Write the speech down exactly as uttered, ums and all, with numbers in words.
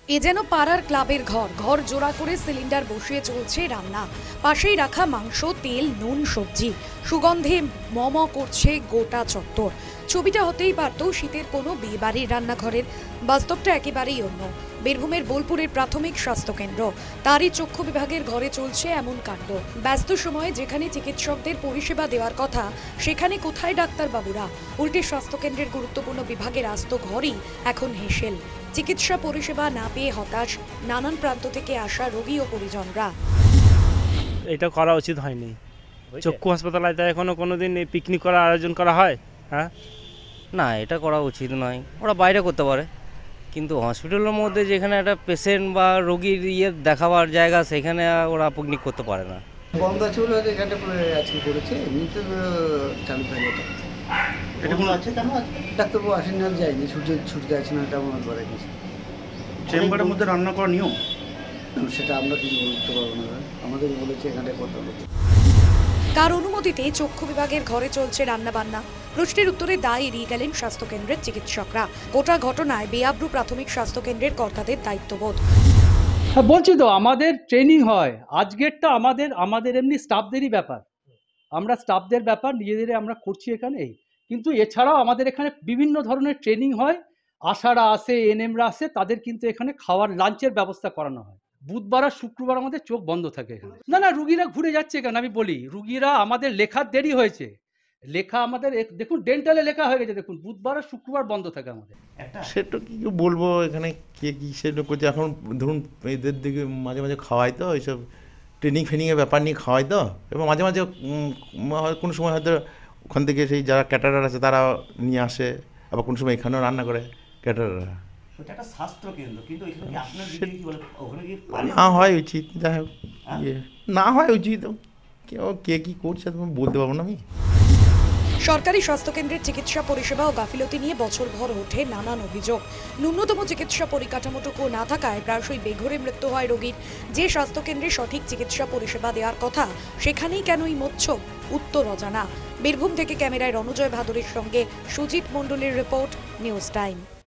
এ যেন পাড়ার ক্লাবের ঘর ঘর জোড়া করে সিলিন্ডার বসিয়ে চলছে রান্না। পাশেই রাখা মাংস, তেল, নুন, সবজি, সুগন্ধে মম করছে গোটা চত্বর। ছবিটা হতেই পারত শীতের কোনো বিয়েবাড়ির রান্নাঘরের। বাস্তবটা একেবারেই অন্য। বীরভূমের বোলপুরের প্রাথমিক স্বাস্থ্যকেন্দ্র, তারই চক্ষু বিভাগের ঘরে চলছে এমন কাণ্ড। ব্যস্ত সময়ে যেখানে চিকিৎসকদের পরিষেবা দেওয়ার কথা, সেখানে কোথায় ডাক্তারবাবুরা? উল্টে স্বাস্থ্যকেন্দ্রের গুরুত্বপূর্ণ বিভাগের আস্ত ঘরই এখন হেঁসেল। চিকিৎসা পরিষেবা না পেয়ে হতাশ নানান প্রান্ত থেকে আসা রোগী ও পরিজনরা। এটা করা উচিত হয়নি। চক্ষু হাসপাতালে এখনো কোনোদিন পিকনিক করার আয়োজন করা হয়? হ্যাঁ, না, এটা করা উচিত নয়। ওরা বাইরে করতে পারে, কিন্তু হসপিটালের মধ্যে যেখানে একটা পেশেন্ট বা রোগীর ইয়ে দেখাবার জায়গা, সেখানে ওরা পিকনিক করতে পারে না। বন্ধ আছে বলে এখানে আজকে করেছে, এমনিতে চালু থাকে। এটা কোনো আছে কেন? ডাক্তারবাবু আসেন না, যায়নি, ছুটি ছুটিতে আছে না, তেমন করে কিছু। চেম্বারের মধ্যে রান্না করা নিয়ম সেটা আমরা কিছু বলতে পারবো না, আমাদের বলেছে এখানে করতে হবে। কার অনুমতিতে চক্ষু বিভাগের ঘরে চলছে রান্না বান্না? প্রশ্নের উত্তরে দায় এড়িয়ে গেলেন স্বাস্থ্যকেন্দ্রের চিকিৎসকরা। গোটা ঘটনায় বেআব্রু প্রাথমিক স্বাস্থ্যকেন্দ্রের কর্তাদের দায়িত্ববোধ। হ্যাঁ, বলছি তো, আমাদের ট্রেনিং হয়। আজকেরটা আমাদের আমাদের এমনি স্টাফদেরই ব্যাপার। আমরা স্টাফদের ব্যাপার নিজেদের আমরা করছি এখানে। কিন্তু এছাড়াও আমাদের এখানে বিভিন্ন ধরনের ট্রেনিং হয়। আশারা আসে, এনএমরা আসে, তাদের কিন্তু এখানে খাওয়ার লাঞ্চের ব্যবস্থা করানো হয়। বুধবার আর শুক্রবার আমাদের চোখ বন্ধ থাকে এখানে। না না, রুগীরা ঘুরে যাচ্ছে কেন? আমি বলি, রুগীরা আমাদের লেখার দেরি হয়েছে। লেখা আমাদের দেখুন, ডেন্টালে লেখা হয়ে গেছে, দেখুন বুধবার আর শুক্রবার বন্ধ থাকে আমাদের। সেটা কি বলবো এখানে কে কি সেটা করছে। এখন ধরুন এদের দিকে মাঝে মাঝে খাওয়াই তো, এইসব ট্রেনিং ফ্রেনিংয়ের ব্যাপার নিয়ে খাওয়াই তো, এবং মাঝে মাঝে কোনো সময় হয়তো ওখান থেকে সেই যারা ক্যাটারার আছে তারা নিয়ে আসে, আবার কোনো সময় এখানেও রান্না করে ক্যাটারাররা। না হয় উচিত, যাই হোক না হয় উচিত। কেউ কে কী করছে তুমি বলতে পারবো না আমি। সরকারি স্বাস্থ্যকেন্দ্রের চিকিৎসা পরিষেবা ও গাফিলতি নিয়ে বছরভর ওঠে নানান অভিযোগ। ন্যূনতম চিকিৎসা পরিকাঠামোটুকু না থাকায় প্রায়শই বেঘোরে মৃত্যু হয় রোগীর। যে স্বাস্থ্যকেন্দ্রে সঠিক চিকিৎসা পরিষেবা দেওয়ার কথা, সেখানেই কেনই মোচ্ছব? উত্তর অজানা। বীরভূম থেকে ক্যামেরায় রণজয় ভাদুরীর সঙ্গে সুজিত মণ্ডলের রিপোর্ট, নিউজ টাইম।